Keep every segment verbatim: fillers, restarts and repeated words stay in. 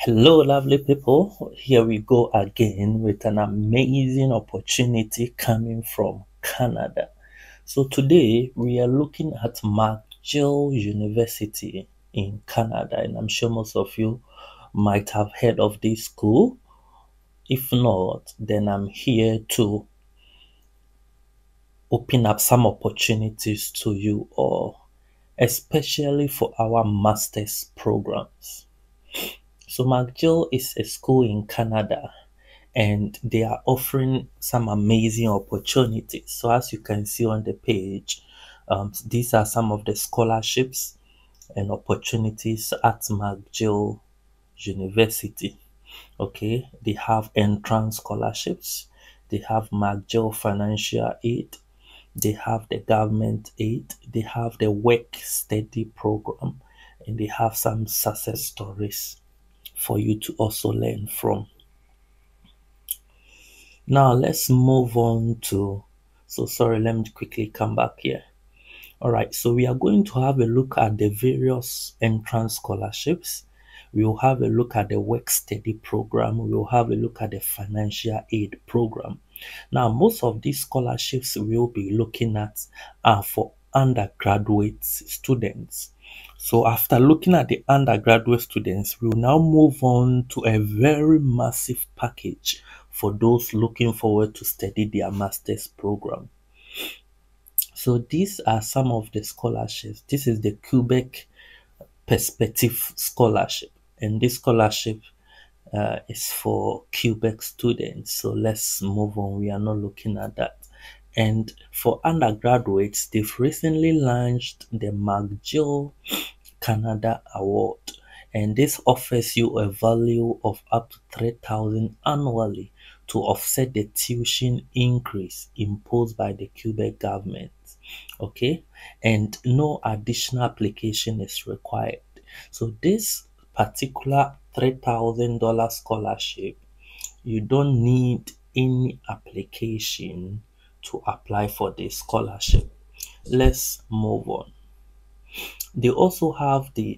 Hello, lovely people. Here we go again with an amazing opportunity coming from Canada. So, today we are looking at McGill University in Canada, and I'm sure most of you might have heard of this school. If not, then I'm here to open up some opportunities to you all, especially for our master's programs. So, McGill is a school in Canada and they are offering some amazing opportunities. So, as you can see on the page, um, these are some of the scholarships and opportunities at McGill University. Okay, they have entrance scholarships, they have McGill financial aid, they have the government aid, they have the work study program, and they have some success stories for you to also learn from. Now let's move on to, so sorry, let me quickly come back here. All right, so we are going to have a look at the various entrance scholarships. We will have a look at the work study program. We will have a look at the financial aid program. Now, most of these scholarships we'll be looking at are for undergraduate students. So after looking at the undergraduate students, we'll now move on to a very massive package for those looking forward to study their master's program. So these are some of the scholarships. This is the Quebec Perspective Scholarship, and this scholarship uh, is for Quebec students. So let's move on. We are not looking at that. And for undergraduates, they've recently launched the McGill Canada Award, and this offers you a value of up to three thousand annually to offset the tuition increase imposed by the Quebec government. Okay, and no additional application is required. So this particular three thousand dollars scholarship, you don't need any application to apply for this scholarship. Let's move on. They also have the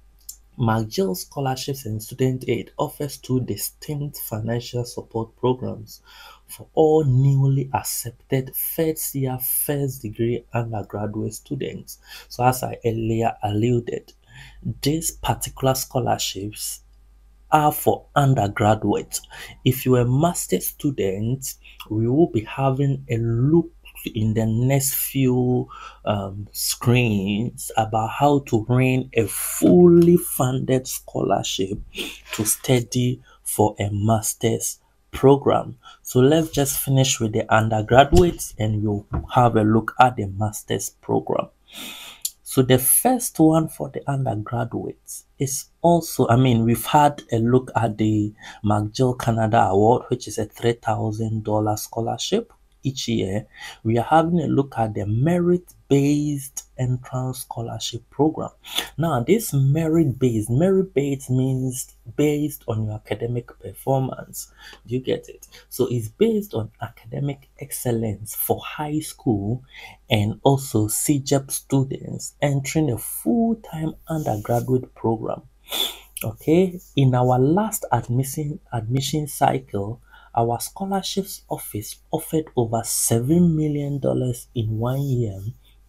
McGill Scholarships and Student Aid offers two distinct financial support programs for all newly accepted first year first degree undergraduate students. So, as I earlier alluded, these particular scholarships are for undergraduates. If you're a master student, we will be having a look in the next few um, screens about how to earn a fully funded scholarship to study for a master's program. So let's just finish with the undergraduates and we'll have a look at the master's program. So the first one for the undergraduates is also, I mean, we've had a look at the McGill Canada Award, which is a three thousand dollars scholarship each year. We are having a look at the merit-based entrance scholarship program. Now, this merit-based, merit-based means based on your academic performance. Do you get it? So it's based on academic excellence for high school and also C G E P students entering a full-time undergraduate program. Okay, in our last admission admission cycle, our scholarships office offered over seven million dollars in one year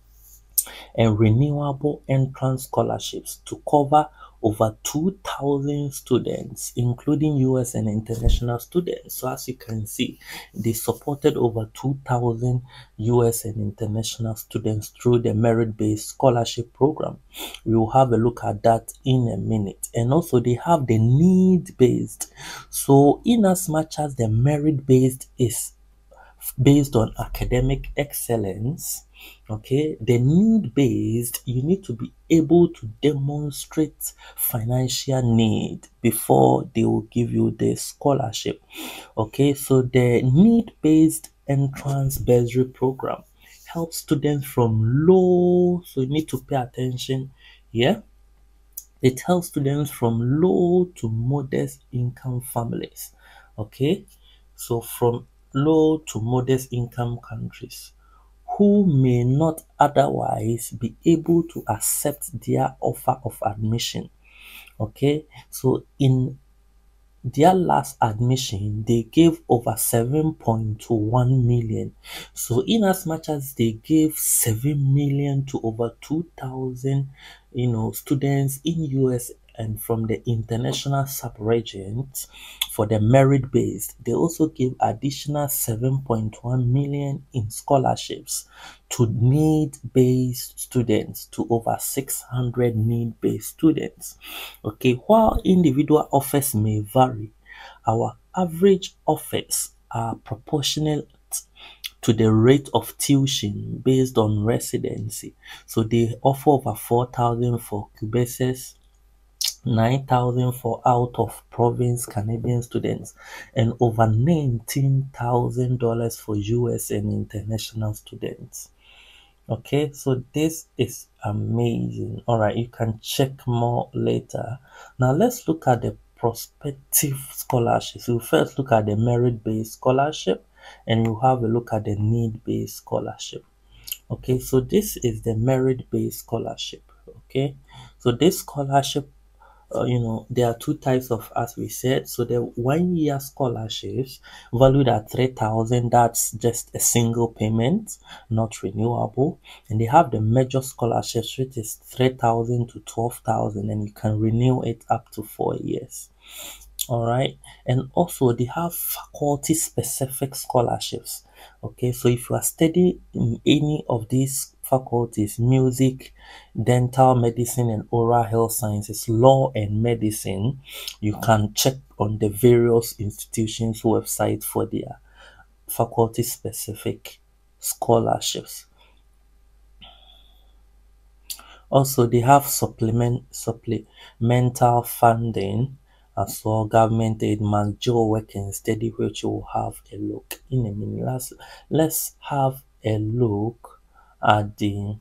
and renewable entrance scholarships to cover over two thousand students, including U S and international students. So, as you can see, they supported over two thousand U S and international students through the merit based scholarship program. We will have a look at that in a minute. And also, they have the need based. So, in as much as the merit based is based on academic excellence, okay, the need based, you need to be able to demonstrate financial need before they will give you the scholarship. Okay, so the need based entrance bursary program helps students from low, so you need to pay attention here. It helps students from low to modest income families. Okay, so from low to modest income countries who may not otherwise be able to accept their offer of admission. Okay, so in their last admission, they gave over seven point one million. So in as much as they gave seven million to over two thousand, you know, students in U S and from the international sub-regions for the merit-based, they also gave additional seven point one million in scholarships to need-based students, to over six hundred need-based students. Okay, while individual offers may vary, our average offers are proportional to the rate of tuition based on residency. So they offer over four thousand for Quebecers, nine thousand for out of province Canadian students, and over nineteen thousand dollars for U S and international students. Okay, so this is amazing. All right, you can check more later. Now let's look at the prospective scholarships. We'll first look at the merit-based scholarship, and we'll have a look at the need-based scholarship. Okay, so this is the merit-based scholarship. Okay, so this scholarship, uh, you know, there are two types of, as we said. So the one year scholarships valued at three thousand, that's just a single payment, not renewable. And they have the major scholarships, which is three thousand to twelve thousand, and you can renew it up to four years. All right, and also they have faculty specific scholarships. Okay, so if you are studying in any of these faculties, music, dental medicine, and oral health sciences, law, and medicine, you can check on the various institutions' websites for their faculty specific scholarships. Also, they have supplement supplemental funding as well, government aid, McGill Work and Study, which we'll have a look in a minute. Let's, let's have a look at the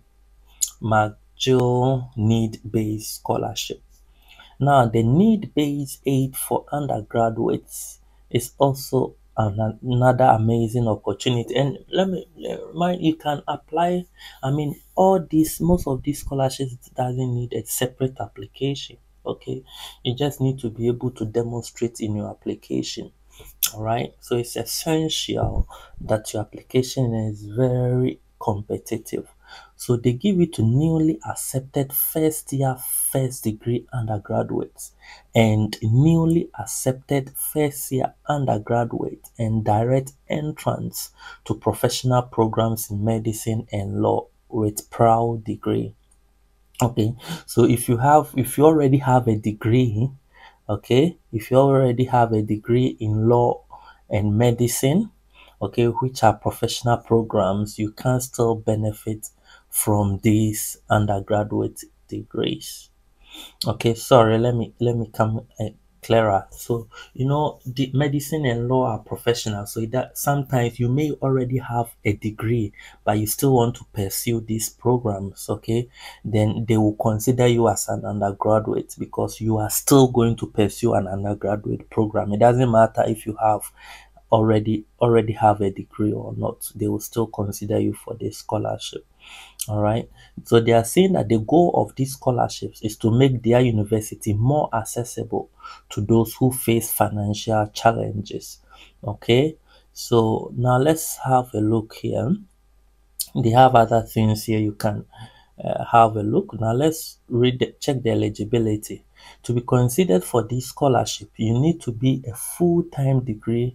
McGill need-based scholarship. Now, the need-based aid for undergraduates is also an, another amazing opportunity. And let me remind you, can apply. I mean, all these, most of these scholarships doesn't need a separate application. Okay, you just need to be able to demonstrate in your application. All right, so it's essential that your application is very competitive. So they give it to newly accepted first year first degree undergraduates and newly accepted first year undergraduate and direct entrance to professional programs in medicine and law with proud degree. Okay, so if you have if you already have a degree, okay, if you already have a degree in law and medicine, okay, which are professional programs, you can still benefit from these undergraduate degrees. Okay, sorry, let me let me come uh, clearer. So you know, the medicine and law are professional, so that sometimes you may already have a degree but you still want to pursue these programs. Okay, then they will consider you as an undergraduate because you are still going to pursue an undergraduate program. It doesn't matter if you have already already have a degree or not, they will still consider you for this scholarship. All right, so they are saying that the goal of these scholarships is to make their university more accessible to those who face financial challenges. Okay, so now let's have a look here. They have other things here you can uh, have a look. Now let's read the, check the eligibility. To be considered for this scholarship, you need to be a full-time degree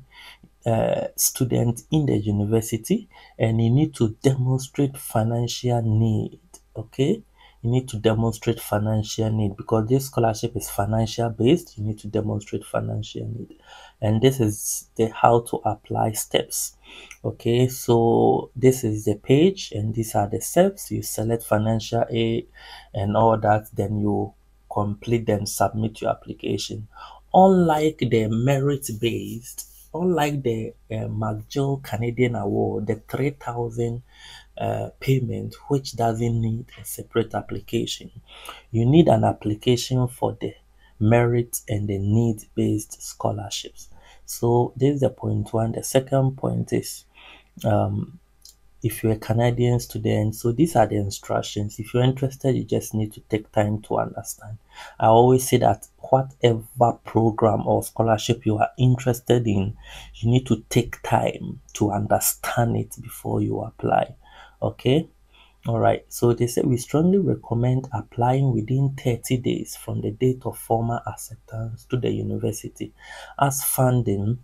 uh, student in the university, and you need to demonstrate financial need. Okay, you need to demonstrate financial need because this scholarship is financial based. You need to demonstrate financial need, and this is the how to apply steps. Okay, so this is the page and these are the steps. You select financial aid and all that, then you complete and submit your application. Unlike the merit based, unlike the uh, McGill Canadian Award, the three thousand uh, payment, which doesn't need a separate application, you need an application for the merit and the need based scholarships. So this is the point one. The second point is um, if you're a Canadian student. So these are the instructions. If you're interested, you just need to take time to understand. I always say that whatever program or scholarship you are interested in, you need to take time to understand it before you apply. Okay. All right. So they say we strongly recommend applying within thirty days from the date of formal acceptance to the university, as funding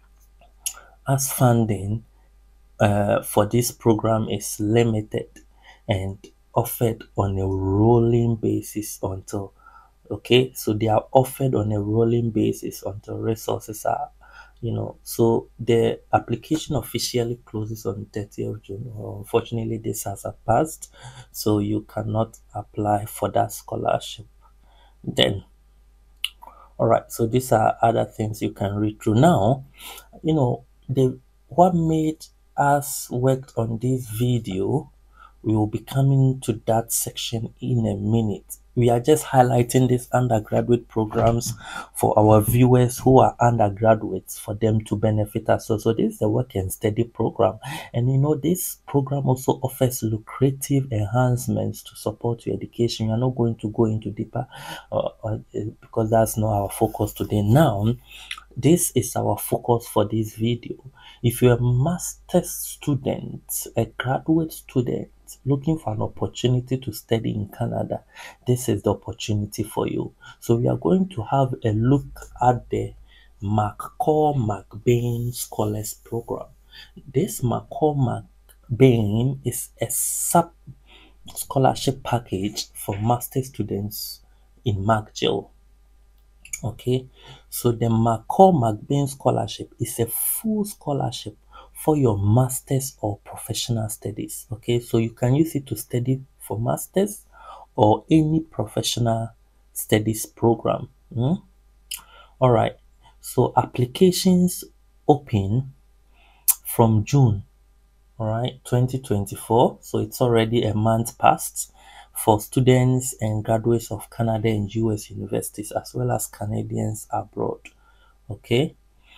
as funding uh, for this program is limited and offered on a rolling basis until, okay, so they are offered on a rolling basis until resources are, you know, so the application officially closes on thirtieth of June. Well, unfortunately, this has passed, so you cannot apply for that scholarship then. All right, so these are other things you can read through. Now, you know, the what made us work on this video, we will be coming to that section in a minute. We are just highlighting these undergraduate programs for our viewers who are undergraduates, for them to benefit us. So, so this is the work and study program. And you know, this program also offers lucrative enhancements to support your education. We are not going to go into deeper uh, uh, because that's not our focus today. Now, this is our focus for this video. If you're a master's student, a graduate student looking for an opportunity to study in Canada, this is the opportunity for you. So we are going to have a look at the McCall-McBain Scholars Program. This McCall-McBain is a sub scholarship package for master students in McGill. Okay, so the McCall-McBain Scholarship is a full scholarship for your master's or professional studies. Okay, so you can use it to study for master's or any professional studies program. Mm? All right, so applications open from June, all right, twenty twenty-four. So it's already a month past, for students and graduates of Canada and U S universities, as well as Canadians abroad. Okay.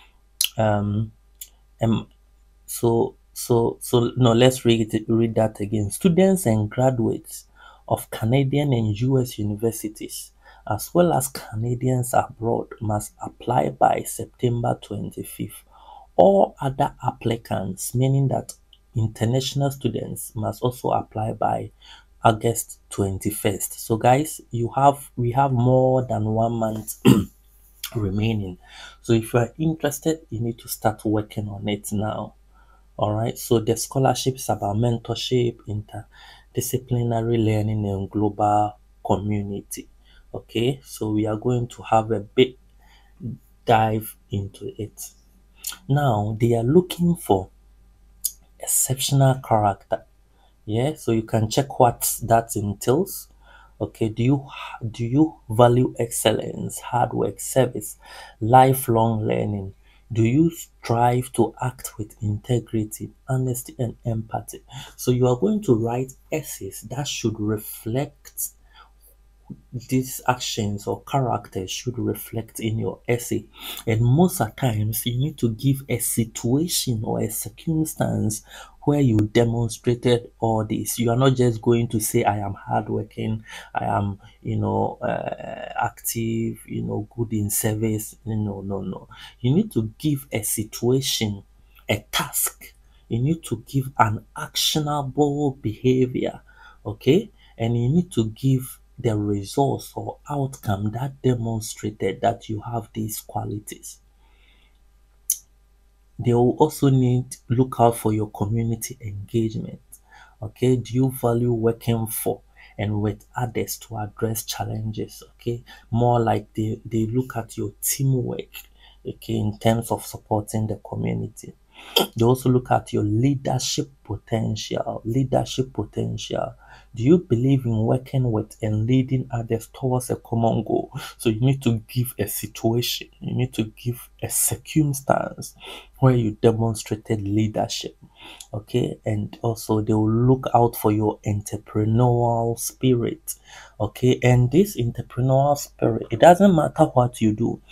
Um. um so so so no. Let's read it, read that again. Students and graduates of Canadian and U S universities, as well as Canadians abroad, must apply by September twenty-fifth. All other applicants, meaning that international students, must also apply by August twenty-first. So guys, you have we have more than one month remaining. So if you are interested, you need to start working on it now. All right. So the scholarship is about mentorship, interdisciplinary learning, and global community. Okay. So we are going to have a big dive into it. Now they are looking for exceptional character. Yeah, so you can check what that entails. Okay, do you do you value excellence, hard work, service, lifelong learning? Do you strive to act with integrity, honesty, and empathy? So you are going to write essays that should reflect these actions or characters should reflect in your essay. And most of times you need to give a situation or a circumstance where you demonstrated all this. You are not just going to say I am hardworking, I am, you know, uh, active, you know, good in service. No, no, no. You need to give a situation, a task. You need to give an actionable behavior. Okay, and you need to give the results or outcome that demonstrated that you have these qualities. They will also need look out for your community engagement. Okay, do you value working for and with others to address challenges? Okay, more like they, they look at your teamwork, okay, in terms of supporting the community. They also look at your leadership potential. Leadership potential. Do you believe in working with and leading others towards a common goal? So you need to give a situation. You need to give a circumstance where you demonstrated leadership. Okay, and also they will look out for your entrepreneurial spirit. Okay, and this entrepreneurial spirit, it doesn't matter what you do.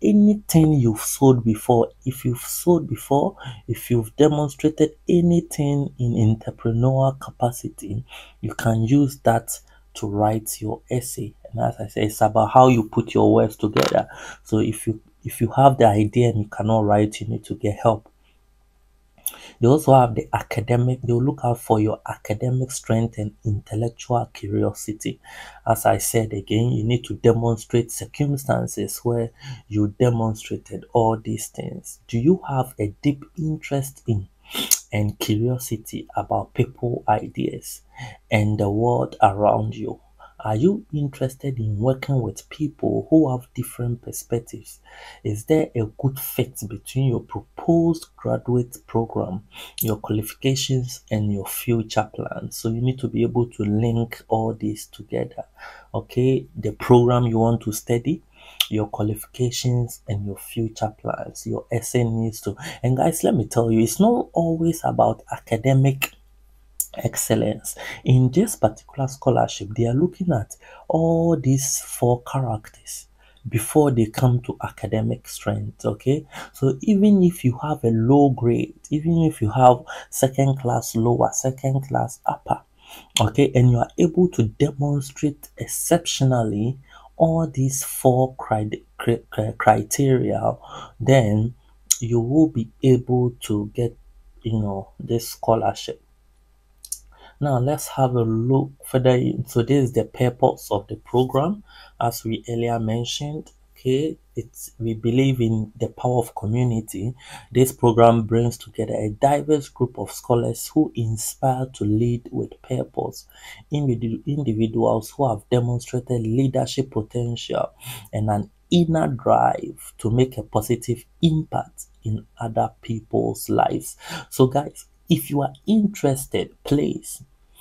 anything you've sold before, if you've sold before, if you've demonstrated anything in entrepreneurial capacity, you can use that to write your essay. And as I say, it's about how you put your words together. So if you if you have the idea and you cannot write, you need to get help. They also have the academic, they'll look out for your academic strength and intellectual curiosity. As I said again, you need to demonstrate circumstances where you demonstrated all these things. Do you have a deep interest in and curiosity about people, ideas, and the world around you? Are you interested in working with people who have different perspectives? Is there a good fit between your proposed graduate program, your qualifications, and your future plans? So you need to be able to link all these together. Okay, the program you want to study, your qualifications, and your future plans. Your essay needs to. And guys, let me tell you, it's not always about academic excellence. In this particular scholarship, they are looking at all these four characters before they come to academic strength. Okay, so even if you have a low grade, even if you have second class lower, second class upper, okay, and you are able to demonstrate exceptionally all these four cri- cri- cri- criteria, then you will be able to get, you know, this scholarship. Now let's have a look further into this, the purpose of the program. As we earlier mentioned, okay, it's we believe in the power of community. This program brings together a diverse group of scholars who inspire to lead with purpose. Individu- individuals who have demonstrated leadership potential and an inner drive to make a positive impact in other people's lives. So guys, if you are interested, please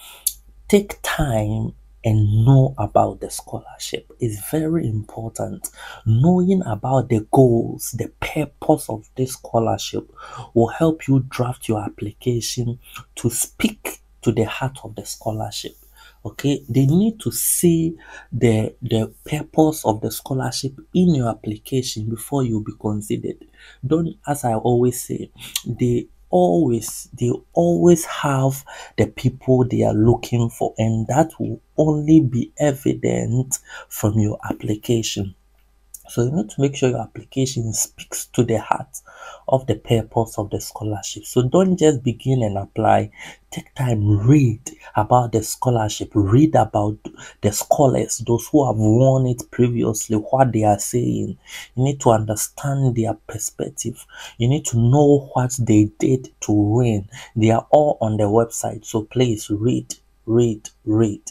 take time and know about the scholarship. Is very important. Knowing about the goals, the purpose of this scholarship will help you draft your application to speak to the heart of the scholarship. Okay, they need to see the the purpose of the scholarship in your application before you be considered. Don't, as I always say, they always they always have the people they are looking for, and that will only be evident from your application. So you need to make sure your application speaks to the heart of the purpose of the scholarship. So don't just begin and apply. Take time, read about the scholarship, read about the scholars, those who have won it previously, what they are saying. You need to understand their perspective. You need to know what they did to win. They are all on the website. So please read, read, read.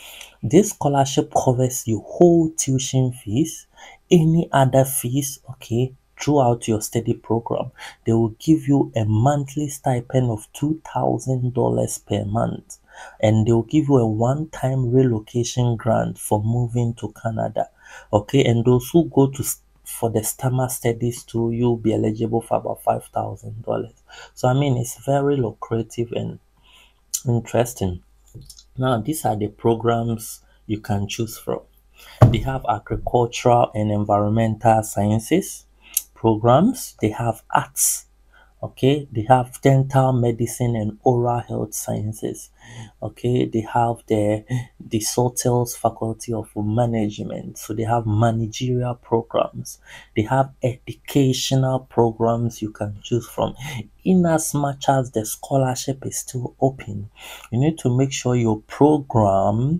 This scholarship covers your whole tuition fees, any other fees, okay, throughout your study program. They will give you a monthly stipend of two thousand dollars per month, and they will give you a one-time relocation grant for moving to Canada. Okay, and those who go to s- for the summer studies too, you'll be eligible for about five thousand dollars. So I mean, it's very lucrative and interesting. Now, these are the programs you can choose from. They have agricultural and environmental sciences programs. They have arts. Okay, they have dental medicine and oral health sciences. Okay, they have the the SOTEL's faculty of management. So they have managerial programs. They have educational programs you can choose from. In as much as the scholarship is still open, you need to make sure your program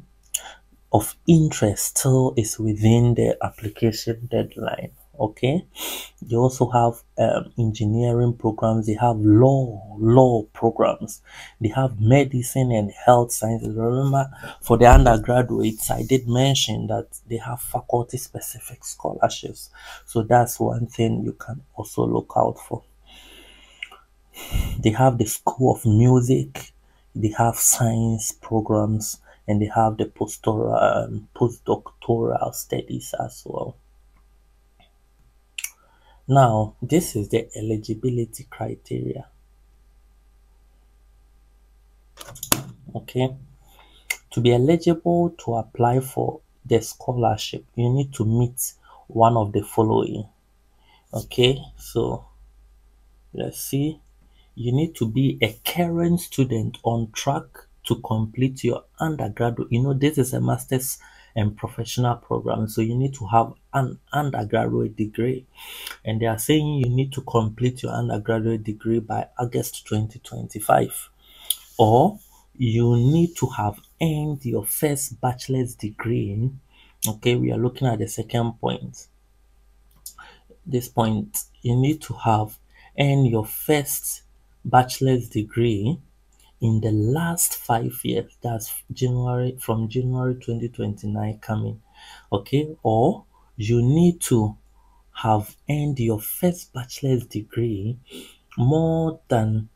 of interest still is within the application deadline. Okay, they also have um, engineering programs, they have law law programs, they have medicine and health sciences. Remember, for the undergraduates, I did mention that they have faculty specific scholarships, so that's one thing you can also look out for. They have the School of Music, they have science programs, and they have the postdoctoral, um, postdoctoral studies as well. Now, this is the eligibility criteria. Okay, to be eligible to apply for the scholarship, you need to meet one of the following. Okay, so let's see. You need to be a current student on track to complete your undergraduate. You know, this is a master's and professional program, so you need to have an undergraduate degree. And they are saying you need to complete your undergraduate degree by August twenty twenty-five, or you need to have earned your first bachelor's degree. Okay, we are looking at the second point. This point, you need to have earned your first bachelor's degree in the last five years. That's January, from January twenty twenty-nine coming. Okay, or you need to have earned your first bachelor's degree more than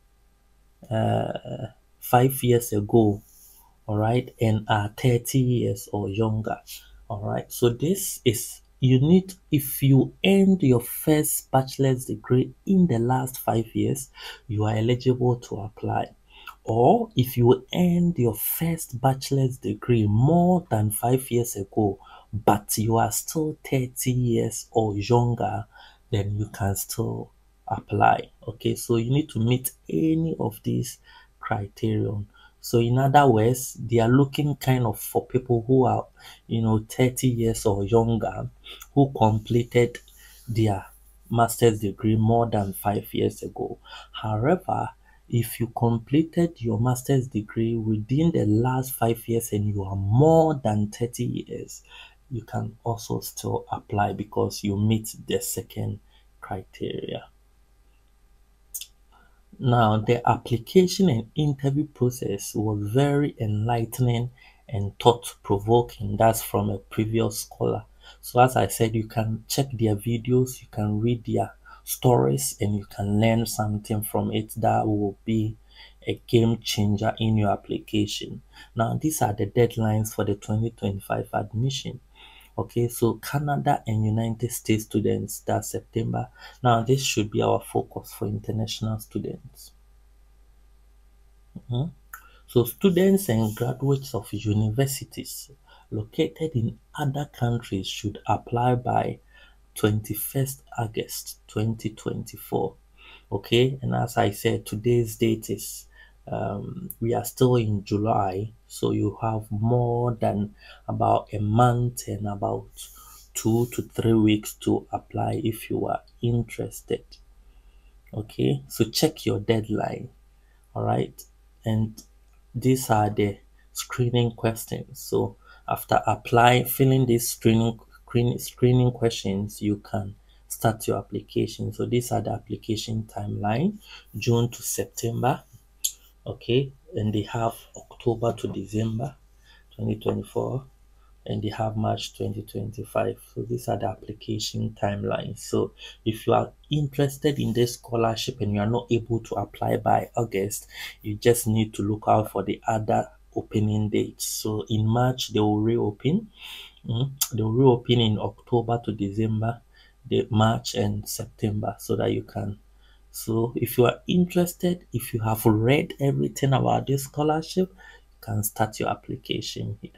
five years ago, all right, and are thirty years or younger. All right, so this is, you need, if you earned your first bachelor's degree in the last five years, you are eligible to apply. Or if you earned your first bachelor's degree more than five years ago, but you are still thirty years or younger, then you can still apply. Okay, so you need to meet any of these criterion. So in other words, they are looking kind of for people who are, you know, thirty years or younger, who completed their master's degree more than five years ago. However, if you completed your master's degree within the last five years and you are more than thirty years, you can also still apply because you meet the second criteria. Now, the application and interview process was very enlightening and thought-provoking. That's from a previous scholar. So as I said, you can check their videos, you can read their stories, and you can learn something from it that will be a game changer in your application. Now, these are the deadlines for the twenty twenty-five admission. Okay, so Canada and United States students, that's September. Now, this should be our focus for international students. Mhm. So, students and graduates of universities located in other countries should apply by twenty-first August twenty twenty-four. Okay, and as I said, today's date is, um, we are still in July, so you have more than about a month and about two to three weeks to apply if you are interested. Okay, so check your deadline. All right, and these are the screening questions. So after apply filling these screening screen, screening questions, you can start your application. So these are the application timeline: June to September. Okay, and they have October to December twenty twenty-four, and they have March twenty twenty-five. So these are the application timelines. So if you are interested in this scholarship and you are not able to apply by August, you just need to look out for the other opening dates. So in March, they will reopen. Mm, They will reopen in October to December, the March and September, so that you can. So if you are interested, if you have read everything about this scholarship, you can start your application here.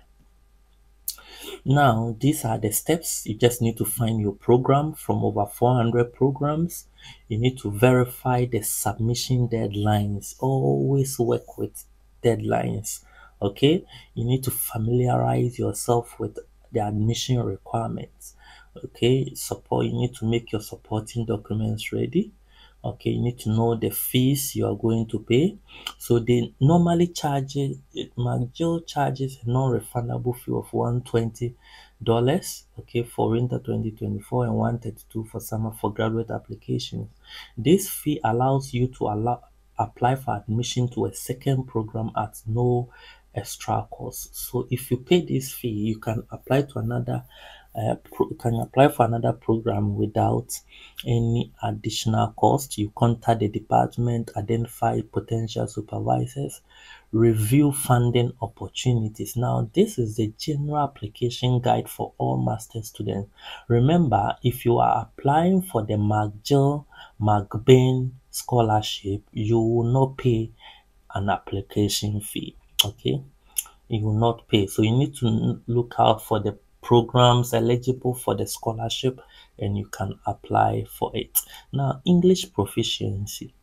Now, these are the steps. You just need to find your program from over four hundred programs. You need to verify the submission deadlines. Always work with deadlines. Okay, you need to familiarize yourself with the admission requirements. Okay, support, you need to make your supporting documents ready. Okay, you need to know the fees you are going to pay. So they normally charge it, McGill charges a non-refundable fee of one hundred twenty dollars, okay, for winter twenty twenty-four, and one hundred thirty-two for summer for graduate applications. This fee allows you to allow apply for admission to a second program at no extra cost. So if you pay this fee, you can apply to another uh, pro- can apply for another program without any additional cost. You contact the department, identify potential supervisors, review funding opportunities. Now, this is the general application guide for all master students. Remember, if you are applying for the McGill McBain scholarship, you will not pay an application fee. Okay, you will not pay. So you need to look out for the programs eligible for the scholarship, and you can apply for it. Now, English proficiency.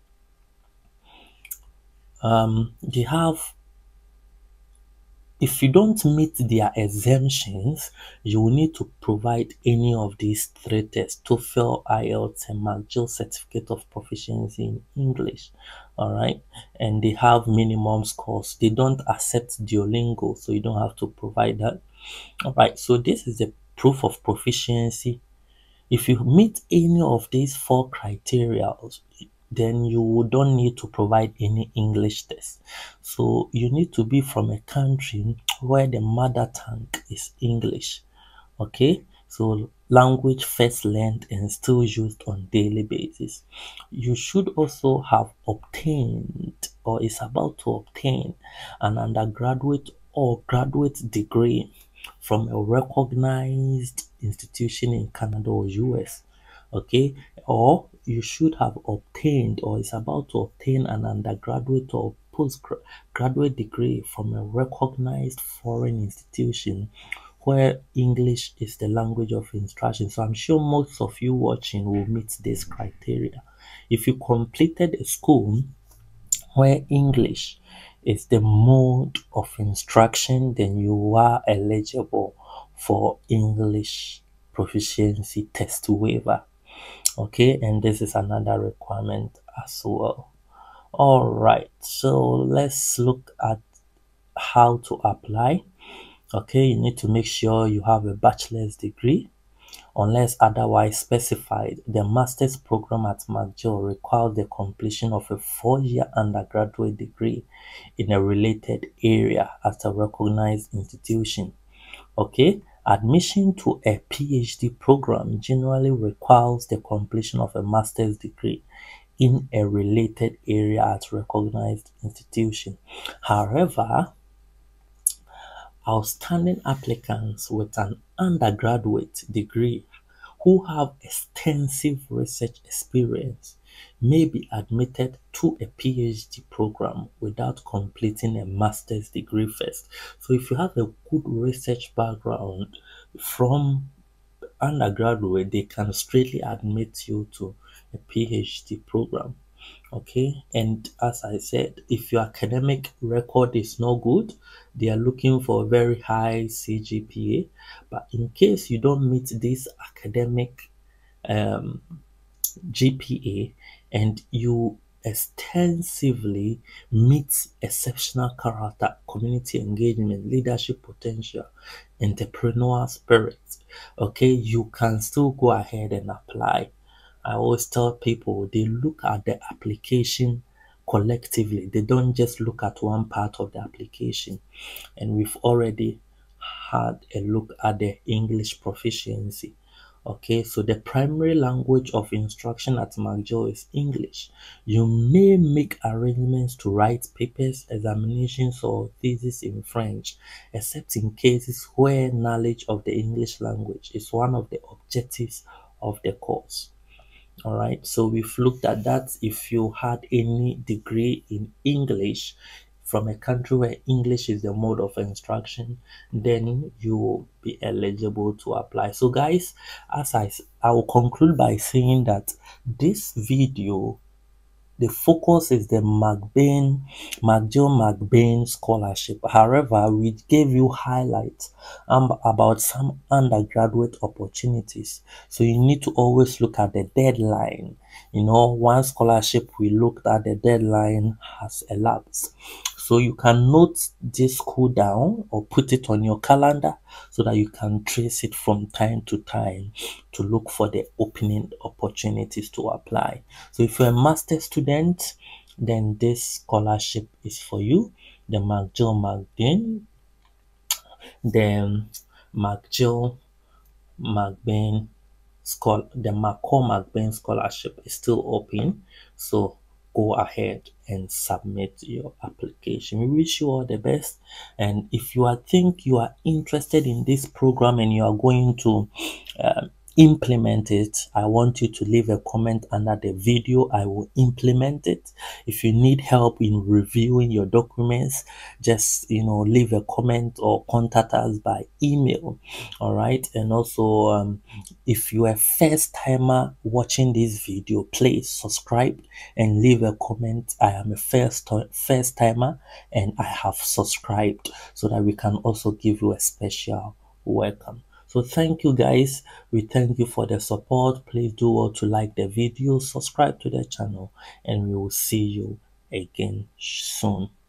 Um, they have If you don't meet their exemptions, you will need to provide any of these three tests: TOEFL, I E L T S, and McGill Certificate of Proficiency in English. All right, and they have minimum scores. They don't accept Duolingo, so you don't have to provide that. All right, so this is the proof of proficiency. If you meet any of these four criteria, then you don't need to provide any English test. So you need to be from a country where the mother tongue is English. Okay, so language first learned and still used on daily basis. You should also have obtained or is about to obtain an undergraduate or graduate degree from a recognized institution in Canada or U S. Okay, or you should have obtained or is about to obtain an undergraduate or postgraduate degree from a recognized foreign institution where English is the language of instruction. So I'm sure most of you watching will meet this criteria. If you completed a school where English is the mode of instruction, then you are eligible for English proficiency test waiver. Okay, and this is another requirement as well. All right, so let's look at how to apply. Okay, you need to make sure you have a bachelor's degree. Unless otherwise specified, the master's program at McGill requires the completion of a four-year undergraduate degree in a related area at a recognized institution. Okay, admission to a PhD program generally requires the completion of a master's degree in a related area at recognized institution. However, outstanding applicants with an undergraduate degree who have extensive research experience may be admitted to a PhD program without completing a master's degree first. So if you have a good research background from undergraduate, they can straightly admit you to a PhD program. Okay, and as I said, if your academic record is not good, they are looking for a very high C G P A. But in case you don't meet this academic um, G P A and you extensively meet exceptional character, community engagement, leadership potential, entrepreneurial spirit, okay, you can still go ahead and apply. I always tell people they look at the application collectively. They don't just look at one part of the application. And we've already had a look at the English proficiency. Okay, so the primary language of instruction at McGill is English. You may make arrangements to write papers, examinations, or thesis in French, except in cases where knowledge of the English language is one of the objectives of the course. All right, so we've looked at that. If you had any degree in English from a country where English is the mode of instruction, then you will be eligible to apply. So guys, as I, I will conclude by saying that this video, the focus is the McBain, McGill McBain Scholarship. However, we gave you highlights um, about some undergraduate opportunities. So you need to always look at the deadline. You know, one scholarship we looked at, the deadline has elapsed. So you can note this school down or put it on your calendar so that you can trace it from time to time to look for the opening opportunities to apply. So if you're a master student, then this scholarship is for you. The McGill McBain, the McGill McBain Scholar, the McCall McBain Scholarship is still open. So go ahead and submit your application. We wish you all the best. And if you are think you are interested in this program and you are going to uh, implement it, I want you to leave a comment under the video. I will implement it. If you need help in reviewing your documents, just, you know, leave a comment or contact us by email. All right. And also, um, if you are a first timer watching this video, please subscribe and leave a comment. I am a first first timer and I have subscribed, so that we can also give you a special welcome. So thank you guys. We thank you for the support. Please do all to like the video, subscribe to the channel, and we will see you again soon.